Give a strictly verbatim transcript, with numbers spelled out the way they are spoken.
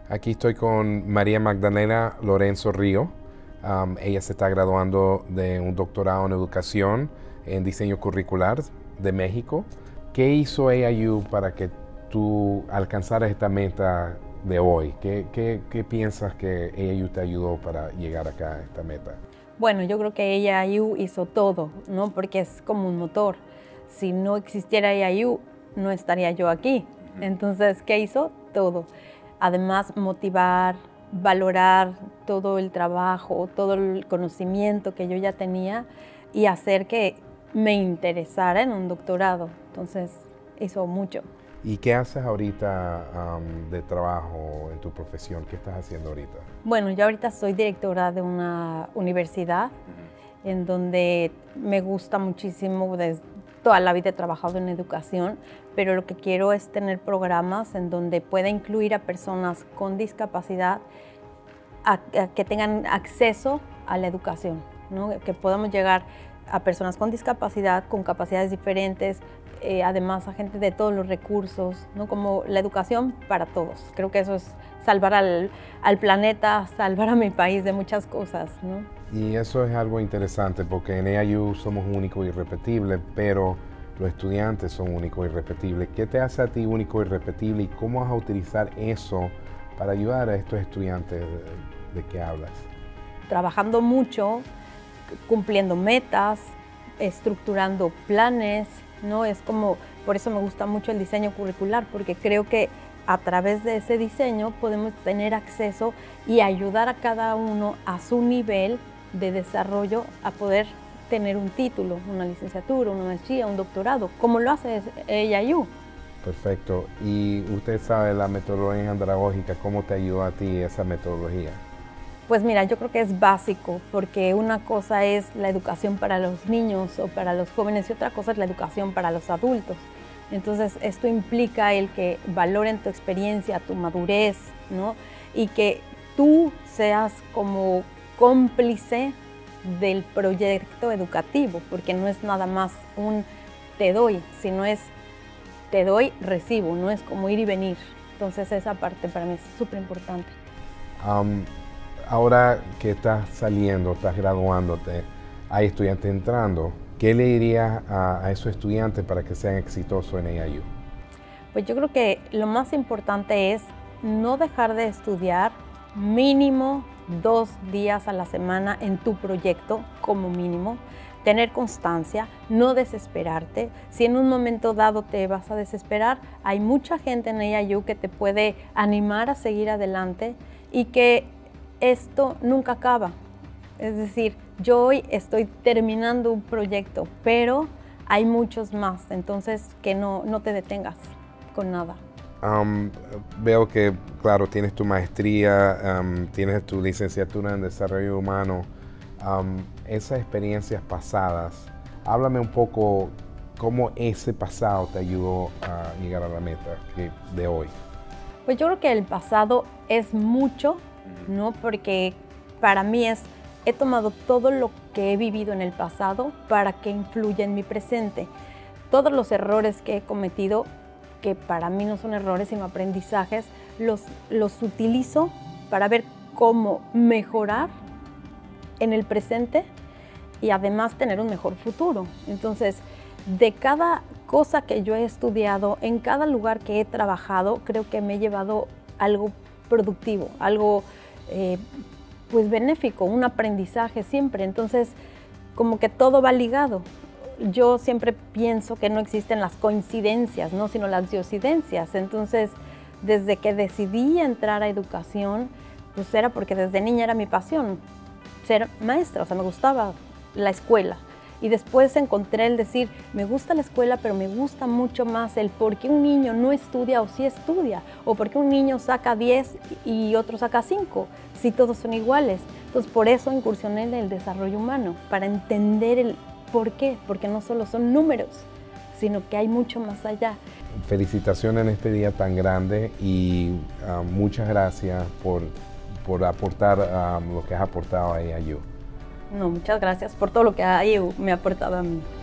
Aquí estoy con María Magdalena Lorenzo Río. Um, ella se está graduando de un doctorado en educación en diseño curricular de México. ¿Qué hizo A I U para que tú alcanzaras esta meta de hoy? ¿Qué, qué, qué piensas que A I U te ayudó para llegar acá a esta meta? Bueno, yo creo que A I U hizo todo, ¿no? Porque es como un motor. Si no existiera A I U, no estaría yo aquí. Entonces, ¿qué hizo? Todo. Además, motivar, valorar todo el trabajo, todo el conocimiento que yo ya tenía y hacer que me interesara en un doctorado. Entonces, hizo mucho. ¿Y qué haces ahorita um, de trabajo en tu profesión? ¿Qué estás haciendo ahorita? Bueno, yo ahorita soy directora de una universidad uh-huh. en donde me gusta muchísimo, desde toda la vida he trabajado en educación, pero lo que quiero es tener programas en donde pueda incluir a personas con discapacidad a, a que tengan acceso a la educación, ¿no? Que podamos llegar a personas con discapacidad, con capacidades diferentes, eh, además a gente de todos los recursos, ¿no? Como la educación para todos. Creo que eso es salvar al, al planeta, salvar a mi país de muchas cosas, ¿no? Y eso es algo interesante porque en A I U somos únicos y irrepetibles, pero los estudiantes son únicos y irrepetibles. ¿Qué te hace a ti único y irrepetible y cómo vas a utilizar eso para ayudar a estos estudiantes de, de que hablas? Trabajando mucho, cumpliendo metas, estructurando planes, ¿no? Es como, por eso me gusta mucho el diseño curricular, porque creo que a través de ese diseño podemos tener acceso y ayudar a cada uno a su nivel de desarrollo a poder tener un título, una licenciatura, una maestría, un doctorado, como lo hace A I U. Perfecto. Y usted sabe la metodología andragógica, ¿cómo te ayudó a ti esa metodología? Pues mira, yo creo que es básico, porque una cosa es la educación para los niños o para los jóvenes y otra cosa es la educación para los adultos. Entonces, esto implica el que valoren tu experiencia, tu madurez, ¿no? Y que tú seas como cómplice del proyecto educativo, porque no es nada más un te doy, sino es te doy, recibo, no es como ir y venir. Entonces, esa parte para mí es súper importante. Um, ahora que estás saliendo, estás graduándote, hay estudiantes entrando. ¿Qué le dirías a, a esos estudiantes para que sean exitosos en A I U? Pues yo creo que lo más importante es no dejar de estudiar mínimo dos días a la semana en tu proyecto, como mínimo, tener constancia, no desesperarte. Si en un momento dado te vas a desesperar, hay mucha gente en A I U que te puede animar a seguir adelante y que esto nunca acaba. Es decir, yo hoy estoy terminando un proyecto, pero hay muchos más, entonces que no, no te detengas con nada. Um, veo que, claro, tienes tu maestría, um, tienes tu licenciatura en desarrollo humano. Um, esas experiencias pasadas, háblame un poco cómo ese pasado te ayudó a llegar a la meta que, de hoy. Pues yo creo que el pasado es mucho, ¿no? Porque para mí es he tomado todo lo que he vivido en el pasado para que influya en mi presente. Todos los errores que he cometido, que para mí no son errores sino aprendizajes, los, los utilizo para ver cómo mejorar en el presente y además tener un mejor futuro. Entonces, de cada cosa que yo he estudiado, en cada lugar que he trabajado, creo que me he llevado algo productivo, algo eh, pues benéfico, un aprendizaje siempre. Entonces, como que todo va ligado. Yo siempre pienso que no existen las coincidencias, ¿no? Sino las diosidencias. Entonces, desde que decidí entrar a educación, pues era porque desde niña era mi pasión, ser maestra, o sea, me gustaba la escuela. Y después encontré el decir, me gusta la escuela, pero me gusta mucho más el por qué un niño no estudia o sí estudia, o por qué un niño saca diez y otro saca cinco, si todos son iguales. Entonces, por eso incursioné en el desarrollo humano, para entender el por qué, porque no solo son números, sino que hay mucho más allá. Felicitaciones en este día tan grande y uh, muchas gracias por, por aportar um, lo que has aportado a A I U. No, muchas gracias por todo lo que A I U me ha aportado a mí.